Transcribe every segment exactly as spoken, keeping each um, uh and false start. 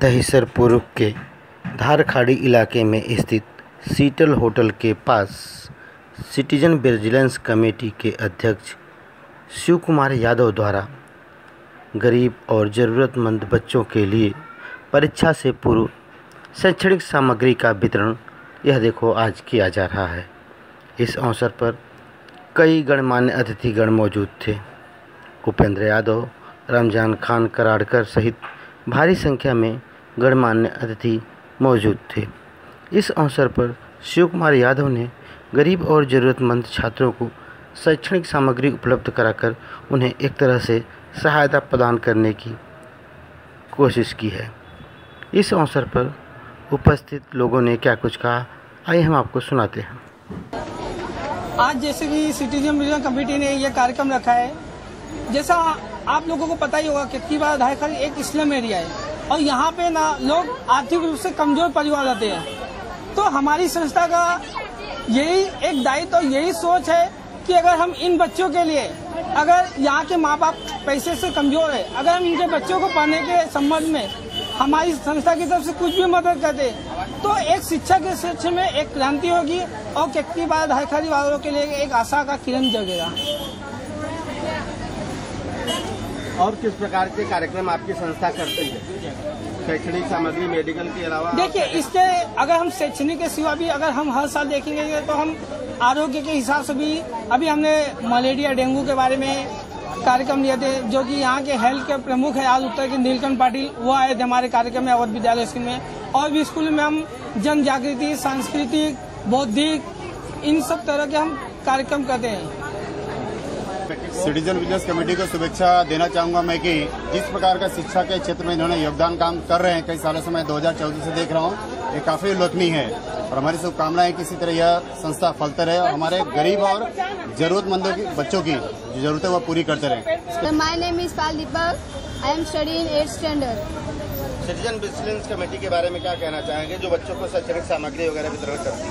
दहिसर पूर्व के धारखाड़ी इलाके में स्थित शीतल होटल के पास सिटीजन विजिलेंस कमेटी के अध्यक्ष शिव कुमार यादव द्वारा गरीब और ज़रूरतमंद बच्चों के लिए परीक्षा से पूर्व शैक्षणिक सामग्री का वितरण यह देखो आज किया जा रहा है। इस अवसर पर कई गणमान्य अतिथिगण मौजूद थे। उपेंद्र यादव, रमजान खान कराड़कर सहित भारी संख्या में गणमान्य अतिथि मौजूद थे। इस अवसर पर शिव कुमार यादव ने गरीब और ज़रूरतमंद छात्रों को शैक्षणिक सामग्री उपलब्ध कराकर उन्हें एक तरह से सहायता प्रदान करने की कोशिश की है। इस अवसर पर उपस्थित लोगों ने क्या कुछ कहा, आइए हम आपको सुनाते हैं। आज जैसे कि सिटीजन विजिलेंस कमेटी ने यह कार्यक्रम रखा है, जैसा आप लोगों को पता ही होगा कि किबा धारखाड़ी एक स्लम एरिया है और यहाँ पे ना लोग आर्थिक रूप से कमजोर परिवार रहते हैं। तो हमारी संस्था का यही एक दायित्व और यही सोच है कि अगर हम इन बच्चों के लिए, अगर यहाँ के माँ बाप पैसे से कमजोर है, अगर हम इनके बच्चों को पढ़ने के संबंध में हमारी संस्था की तरफ से कुछ भी मदद करते तो एक शिक्षा के क्षेत्र में एक क्रांति होगी और किबा धारखाड़ी वालों के लिए एक आशा का किरण जगेगा। और किस प्रकार के कार्यक्रम आपकी संस्था करती है, शैक्षणिक सामग्री, मेडिकल के अलावा? देखिए, इसके अगर हम शैक्षणिक के सिवा भी अगर हम हर साल देखेंगे तो हम आरोग्य के हिसाब से भी, अभी हमने मलेरिया डेंगू के बारे में कार्यक्रम लिए थे, जो कि यहाँ के हेल्थ के प्रमुख है आज उत्तर के नीलकंठ पाटिल, वो आए थे हमारे कार्यक्रम में अवध विद्यालय स्कूल में। और भी स्कूल में हम जन जागृति, सांस्कृतिक, बौद्धिक, इन सब तरह के हम कार्यक्रम करते हैं। सिटीजन विजिलेंस कमेटी को शुभेच्छा देना चाहूंगा मैं कि जिस प्रकार का शिक्षा के क्षेत्र में इन्होंने योगदान काम कर रहे हैं कई सालों से, मैं दो हज़ार चौदह से देख रहा हूं, ये काफी उल्लेखनीय है और हमारी शुभकामनाएं है कि इसी तरह यह संस्था फलते रहे और हमारे गरीब और जरूरतमंदों की बच्चों की जो जरूरतें वो पूरी करते रहे। My name is Pal Deepak, I am study in eight standard. Citizen vigilance committee के बारे में क्या कहना चाहेंगे, जो बच्चों को शैक्षणिक सामग्री वगैरह वितरण करती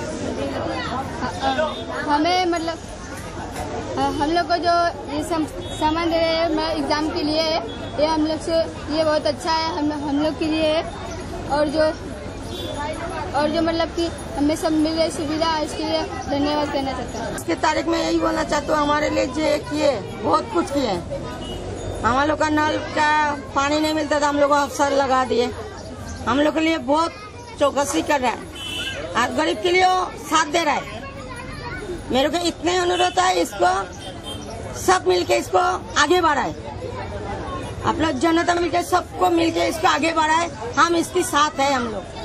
है? हमें मतलब हम लोग को जो ये सामान दे रहे हैं एग्जाम के लिए, ये हम लोग से ये बहुत अच्छा है हम हम लोग के लिए। और जो और जो मतलब कि हमें सब मिल रही सुविधा, इसके लिए धन्यवाद कहना चाहता हूँ। इसके तारीख में यही बोलना चाहता हूँ, हमारे लिए जो किए बहुत कुछ किए। हम लोग का नल का पानी नहीं मिलता था, हम लोग को अवसर लगा दिए। हम लोग के लिए बहुत चौकसी कर रहा है और गरीब के लिए साथ दे रहा है। मेरे को इतने अनुरोध है, इसको सब मिलके इसको आगे बढ़ाए। आप लोग जनता मिलके सबको मिलके इसको आगे बढ़ाए, हम इसके साथ है हम लोग।